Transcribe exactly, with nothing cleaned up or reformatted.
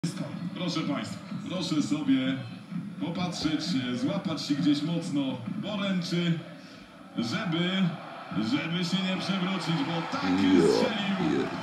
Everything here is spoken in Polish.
Proszę Państwa, proszę sobie popatrzeć, złapać się gdzieś mocno poręczy, żeby, żeby się nie przewrócić, bo taki strzelił